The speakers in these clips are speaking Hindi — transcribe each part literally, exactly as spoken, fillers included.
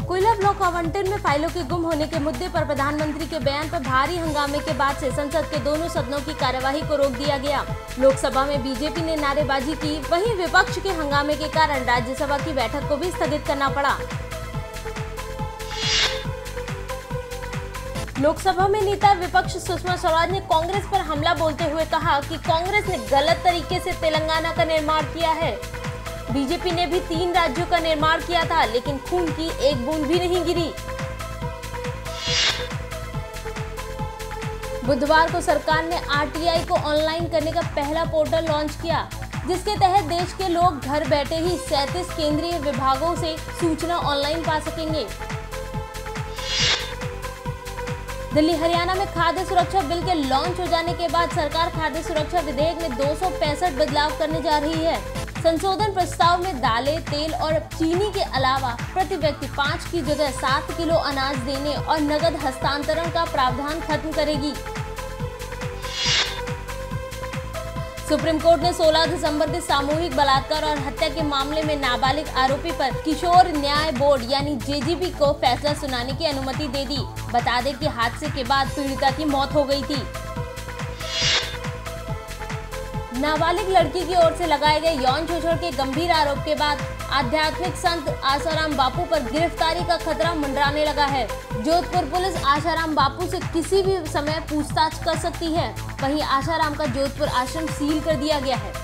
कोयला ब्लॉक आवंटन में फाइलों के गुम होने के मुद्दे पर प्रधानमंत्री के बयान पर भारी हंगामे के बाद से संसद के दोनों सदनों की कार्यवाही को रोक दिया गया। लोकसभा में बीजेपी ने नारेबाजी की, वहीं विपक्ष के हंगामे के कारण राज्यसभा की बैठक को भी स्थगित करना पड़ा। लोकसभा में नेता विपक्ष सुषमा स्वराज ने कांग्रेस पर हमला बोलते हुए कहा कि कांग्रेस ने गलत तरीके से तेलंगाना का निर्माण किया है। बीजेपी ने भी तीन राज्यों का निर्माण किया था, लेकिन खून की एक बूंद भी नहीं गिरी। बुधवार को सरकार ने आरटीआई को ऑनलाइन करने का पहला पोर्टल लॉन्च किया, जिसके तहत देश के लोग घर बैठे ही सैंतीस केंद्रीय विभागों से सूचना ऑनलाइन पा सकेंगे। दिल्ली हरियाणा में खाद्य सुरक्षा बिल के लॉन्च हो जाने के बाद सरकार खाद्य सुरक्षा विधेयक में दो सौ पैंसठ बदलाव करने जा रही है। संशोधन प्रस्ताव में दालें, तेल और चीनी के अलावा प्रति व्यक्ति पाँच की जगह सात किलो अनाज देने और नगद हस्तांतरण का प्रावधान खत्म करेगी। सुप्रीम कोर्ट ने सोलह दिसंबर के सामूहिक बलात्कार और हत्या के मामले में नाबालिग आरोपी पर किशोर न्याय बोर्ड यानी जेजीबी को फैसला सुनाने की अनुमति दे दी। बता दें कि हादसे के बाद पीड़िता की मौत हो गई थी। नाबालिग लड़की की ओर से लगाए गए यौन शोषण के गंभीर आरोप के बाद आध्यात्मिक संत आसाराम बापू पर गिरफ्तारी का खतरा मंडराने लगा है। जोधपुर पुलिस आसाराम बापू से किसी भी समय पूछताछ कर सकती है। वहीं आसाराम का जोधपुर आश्रम सील कर दिया गया है।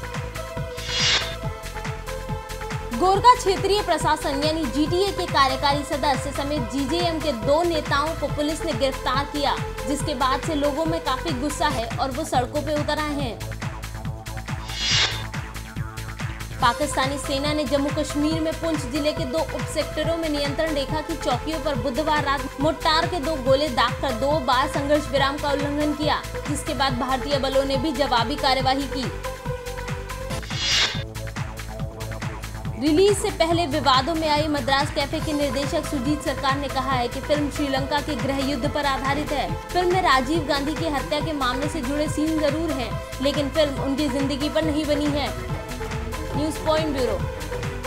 गोरखा क्षेत्रीय प्रशासन यानी जीटीए के कार्यकारी सदस्य समेत जीजेएम के दो नेताओं को पुलिस ने गिरफ्तार किया, जिसके बाद से लोगों में काफी गुस्सा है और वो सड़कों पे उतर आए हैं। पाकिस्तानी सेना ने जम्मू कश्मीर में पुंछ जिले के दो उप सेक्टरों में नियंत्रण रेखा की चौकियों पर बुधवार रात मोर्टार के दो गोले दागकर दो बार संघर्ष विराम का उल्लंघन किया, जिसके बाद भारतीय बलों ने भी जवाबी कार्यवाही की। रिलीज से पहले विवादों में आई मद्रास कैफे के निर्देशक सुजीत सरकार ने कहा है कि फिल्म श्रीलंका के गृह युद्ध पर आधारित है। फिल्म में राजीव गांधी की हत्या के मामले से जुड़े सीन जरूर हैं, लेकिन फिल्म उनकी जिंदगी पर नहीं बनी है। News point bureau.